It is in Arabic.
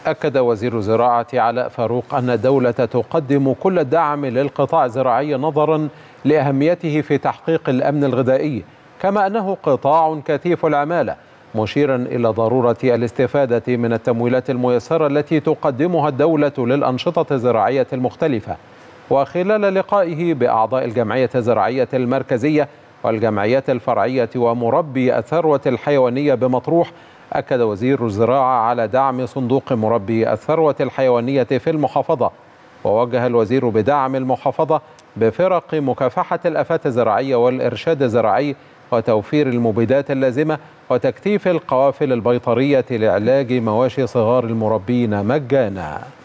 أكد وزير الزراعة علاء فاروق أن الدولة تقدم كل الدعم للقطاع الزراعي نظرا لأهميته في تحقيق الأمن الغذائي، كما أنه قطاع كثيف العمالة، مشيرا إلى ضرورة الاستفادة من التمويلات الميسرة التي تقدمها الدولة للأنشطة الزراعية المختلفة. وخلال لقائه بأعضاء الجمعية الزراعية المركزية والجمعيات الفرعية ومربي الثروة الحيوانية بمطروح، أكد وزير الزراعة على دعم صندوق مربي الثروة الحيوانية في المحافظة، ووجه الوزير بدعم المحافظة بفرق مكافحة الآفات الزراعية والإرشاد الزراعي وتوفير المبيدات اللازمة وتكثيف القوافل البيطرية لعلاج مواشي صغار المربين مجانا.